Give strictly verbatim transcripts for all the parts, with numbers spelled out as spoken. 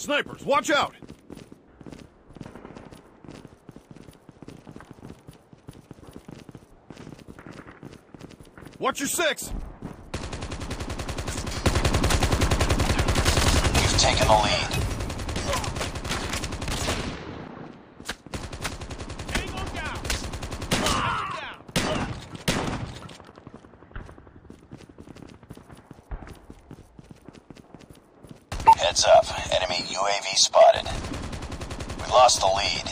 Snipers, watch out! Watch your six! We've taken the lead. Tango down! Down. Heads up. Enemy U A V spotted. We lost the lead.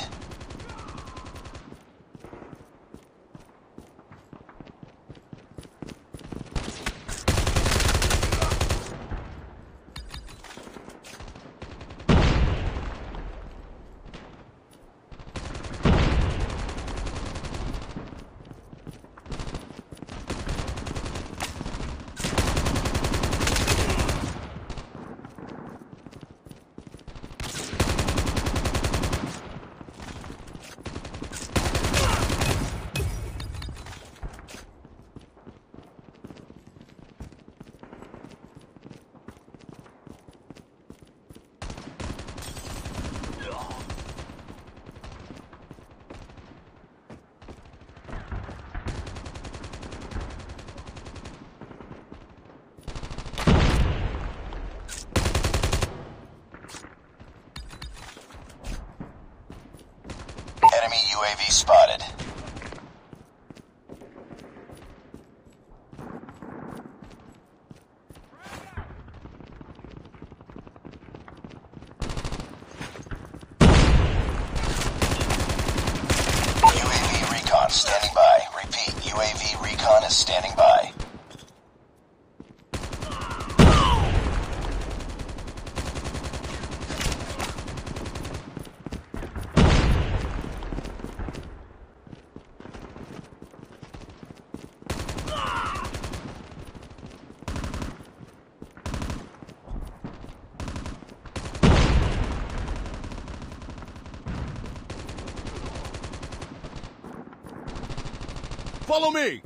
Enemy U A V spotted. U A V recon standing by. Repeat, U A V recon is standing by. Follow me!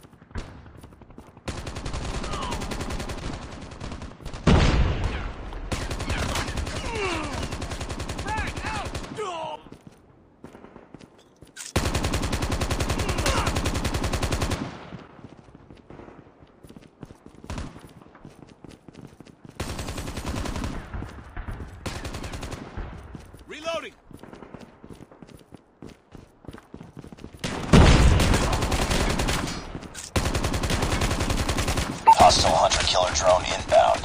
Reloading! Hostile hunter-killer drone inbound.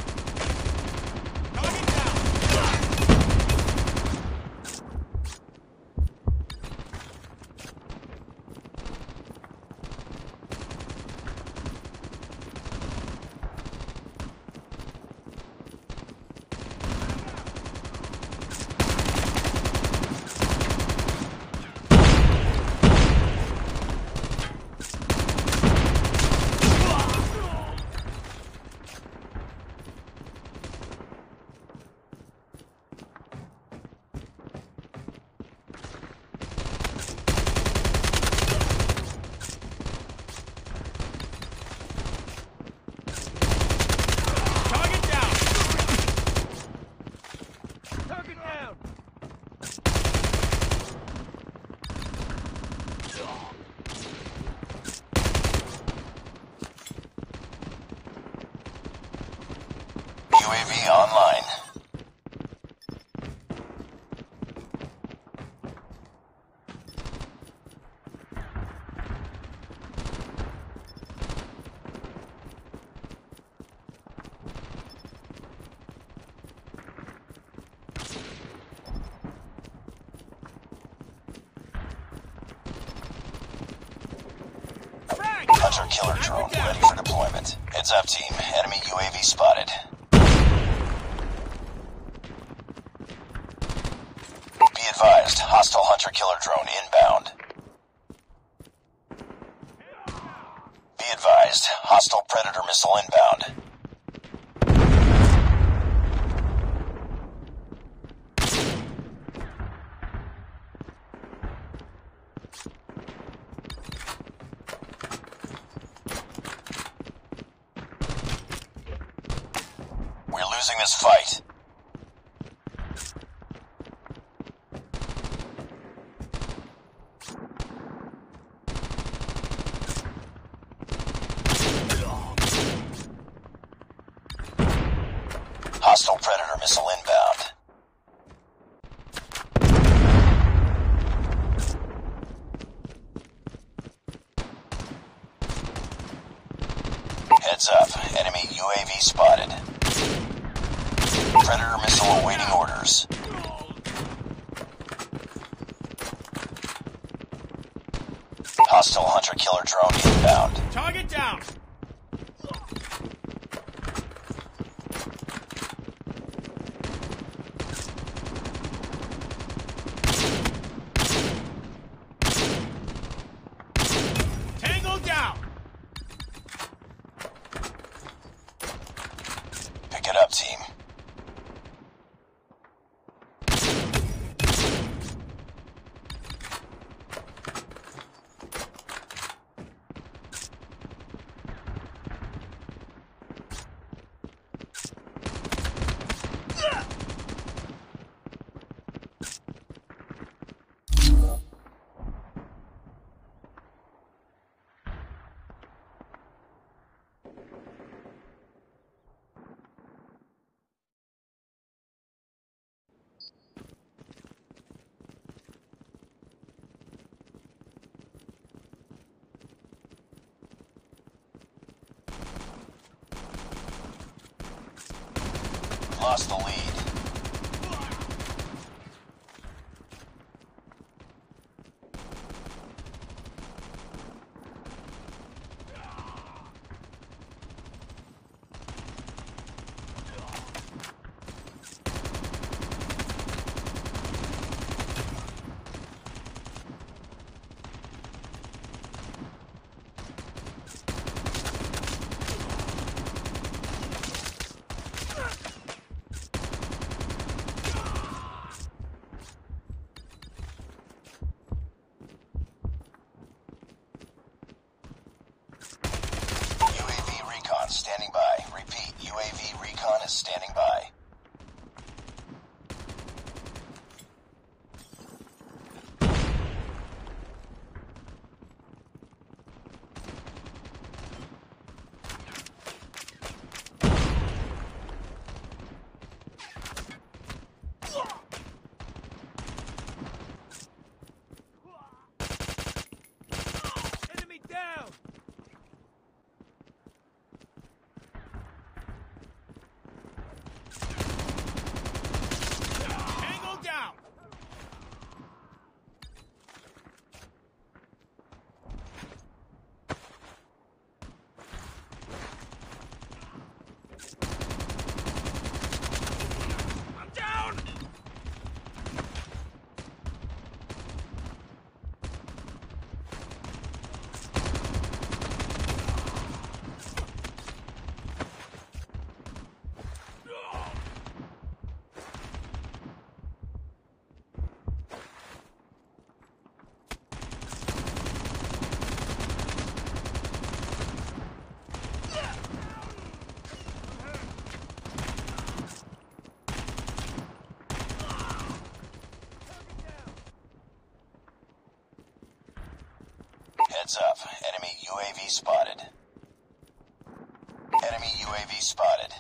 U A V online. Hunter-killer drone ready for deployment. Heads up, team. Enemy U A V spotted. Be advised, hostile hunter-killer drone inbound. Be advised, hostile Predator missile inbound. We're losing this fight. Predator missile inbound. Heads up. Enemy U A V spotted. Predator missile awaiting orders. Hostile hunter-killer drone inbound. Target down. Tango down. Pick it up, team. Lost the lead. Standing by. Repeat, U A V recon is standing by. Enemy down. Tango down. I'm down. Heads up. Enemy U A V spotted. Enemy U A V spotted.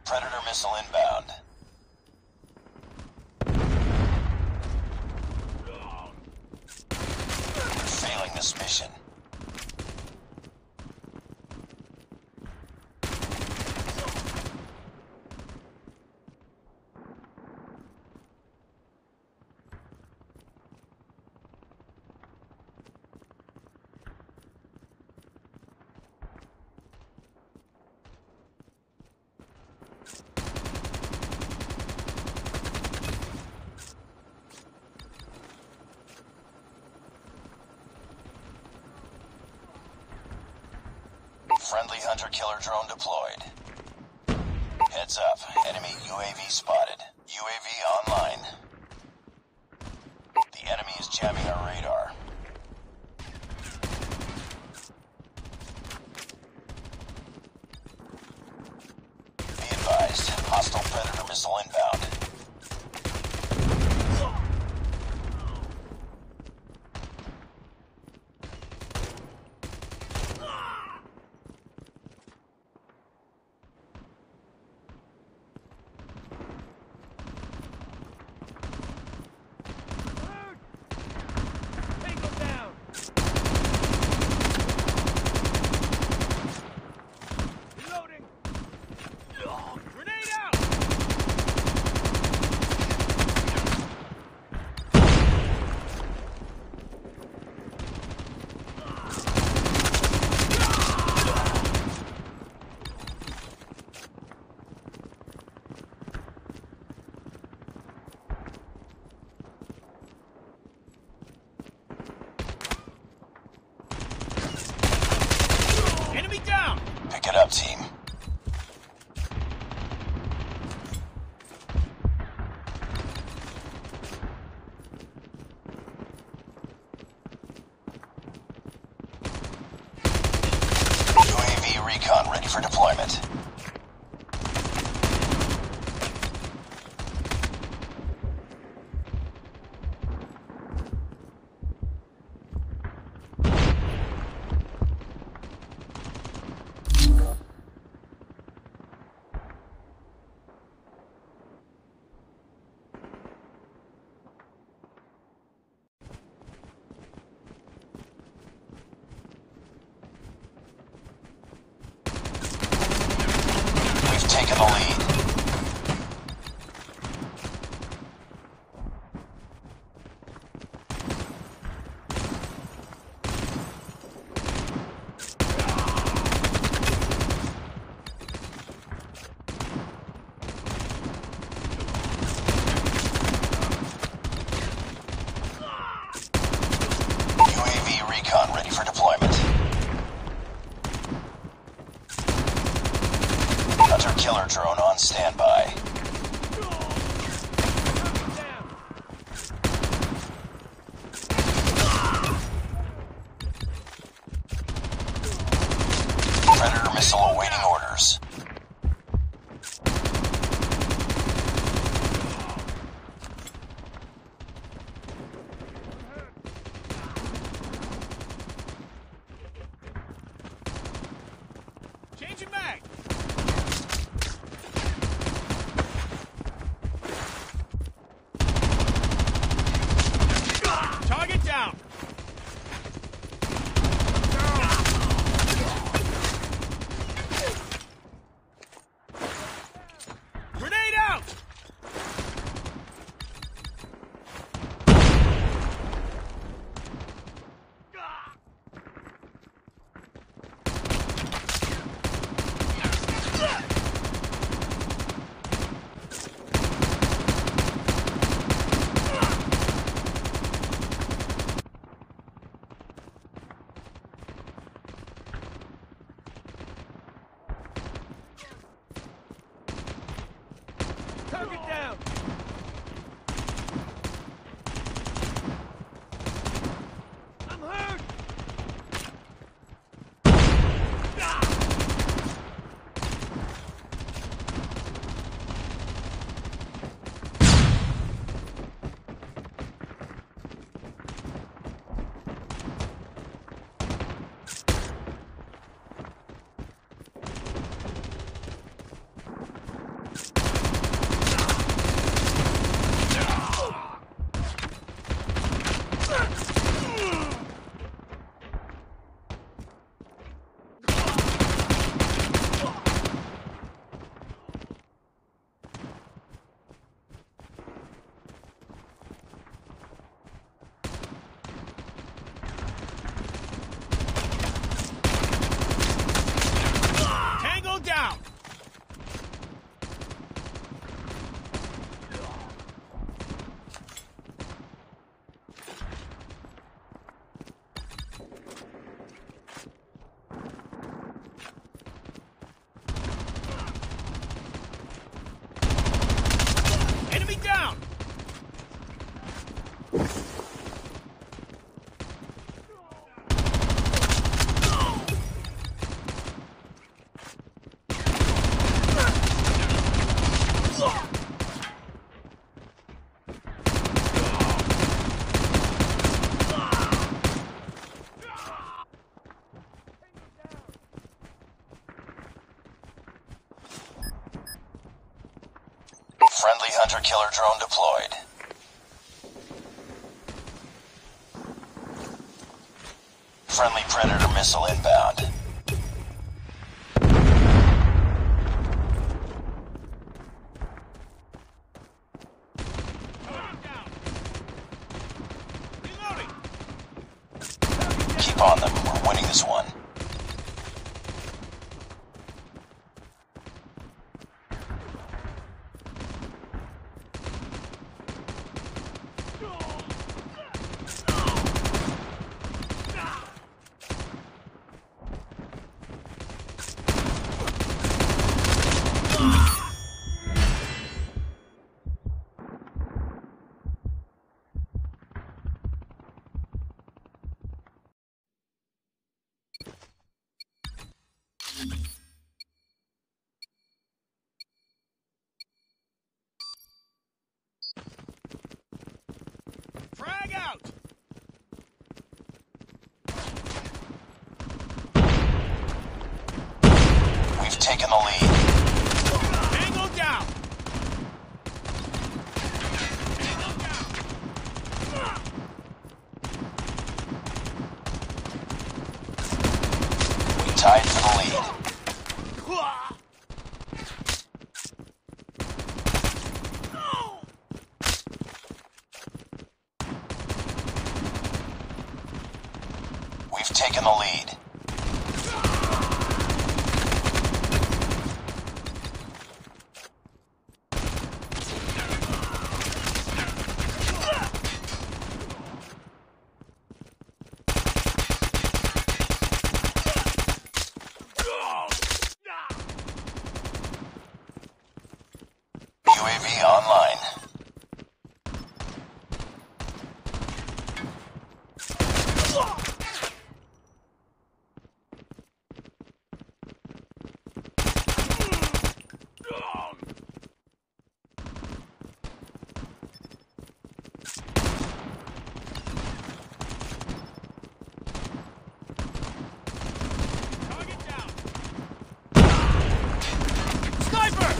Predator missile inbound. You're failing this mission. Friendly hunter-killer drone deployed. Heads up. Enemy U A V spotted. U A V online. The enemy is jamming our radar. Be advised. Hostile Predator missile inbound. Tango down. Reloading. Grenade out. Enemy down. Pick it up, team. U A V recon ready for deployment. We've taken the lead. U A V recon ready for deployment. Hunter-killer drone on standby. Down. Predator missile awaiting orders. Changing mag. Target down. Grenade out. Target down. I'm hurt. Friendly hunter-killer drone deployed. Friendly Predator missile inbound. Reloading. Keep on them. We're winning this one. Frag out. We've taken the lead. Tango down. Tango down. We tied for the lead. We've taken the lead. U A V online. Target down. Sniper.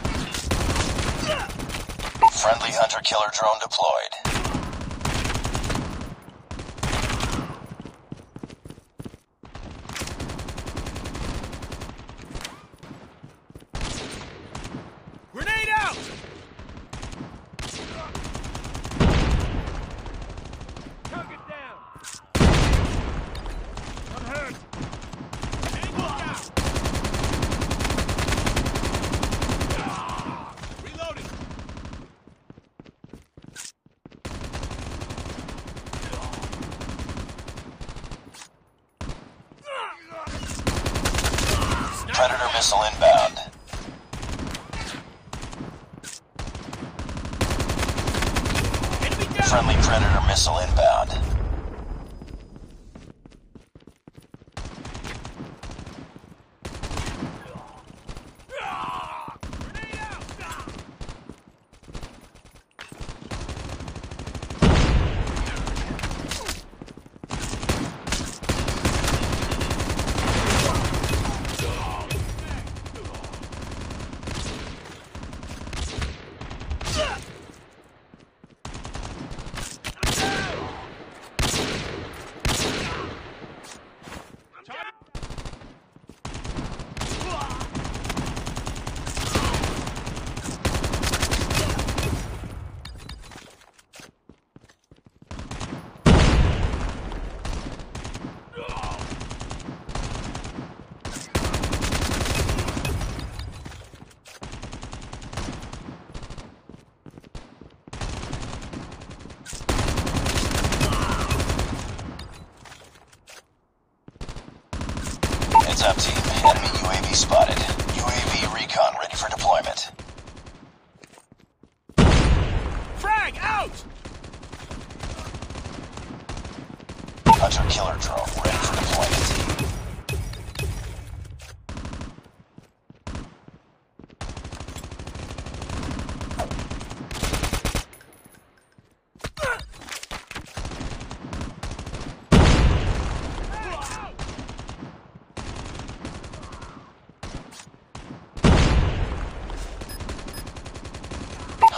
Friendly hunter-killer drone deployed. Grenade out. Target down. I'm hurt. Tango down. Reloading. Predator missile inbound. Enemy down. Friendly Predator missile inbound. Grenade out.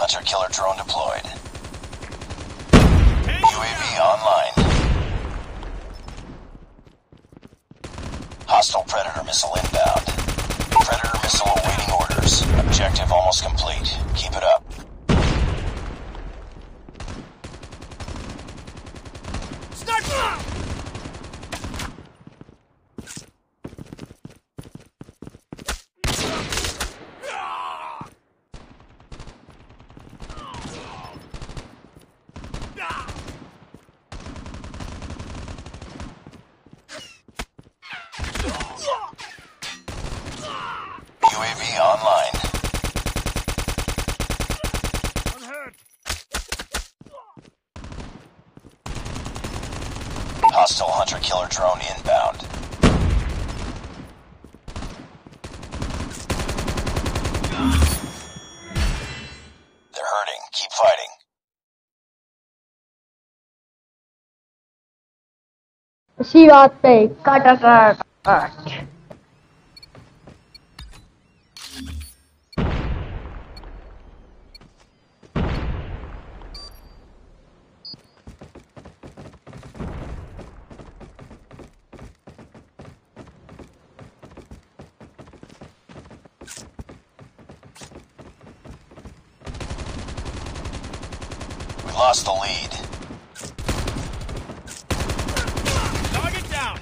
hunter-killer drone deployed. Tango U A V down. online. Hostile Predator missile inbound. Predator missile awaiting orders. Objective almost complete. Keep it up. Sniper! U A V online. Unhurt. Hostile hunter-killer drone inbound. They're hurting. Keep fighting. इसी बात पे काटा काट काट We lost the lead. Target down.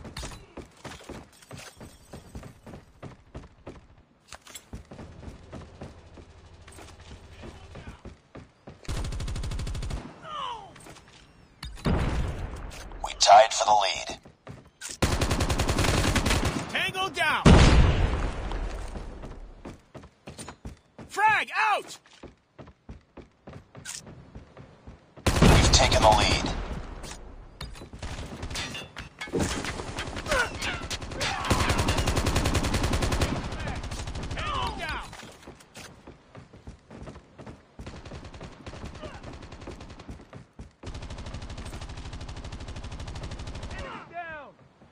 We tied for the lead. Tango down. Frag out. We've taken the lead. Tango down. Enemy down.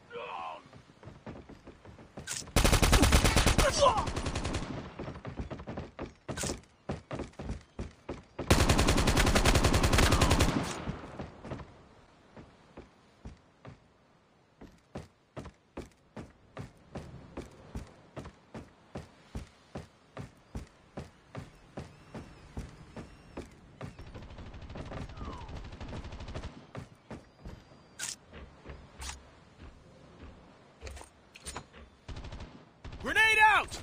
Grenade out.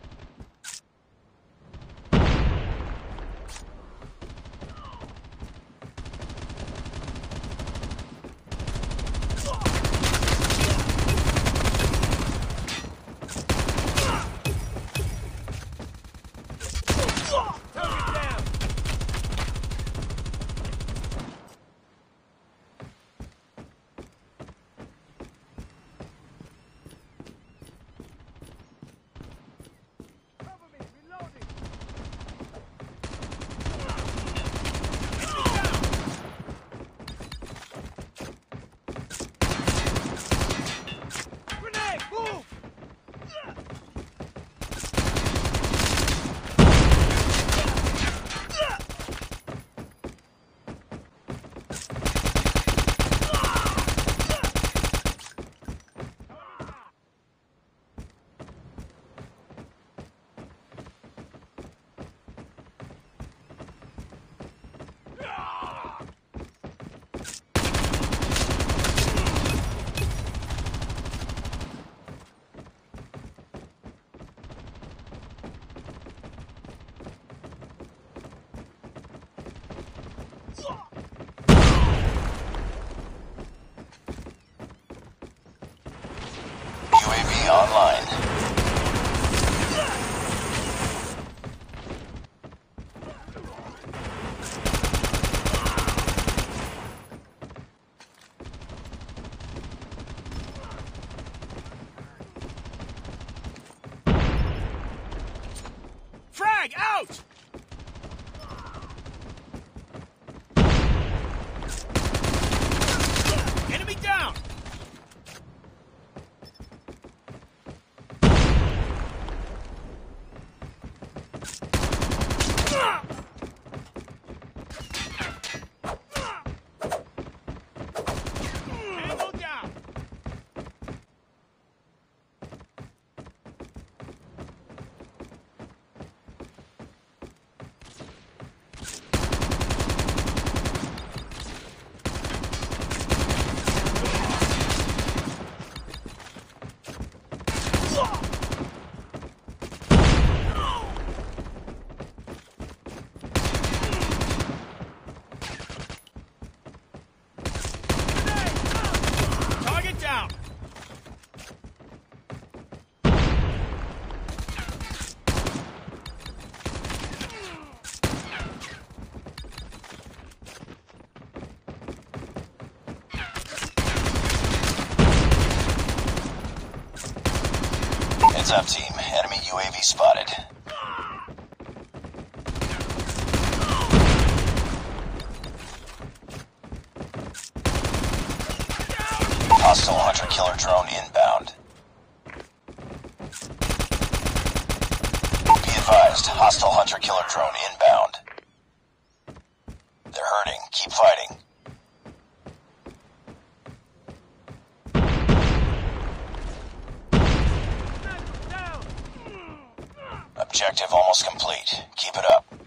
Target down. Cover me, reloading. Enemy down. Grenade, move. U A V online. Frag out. Enemy down. Heads up, team. Enemy U A V spotted. Hostile hunter-killer drone inbound. Be advised, hostile hunter-killer drone inbound. They're hurting. Keep fighting. Objective almost complete. Keep it up.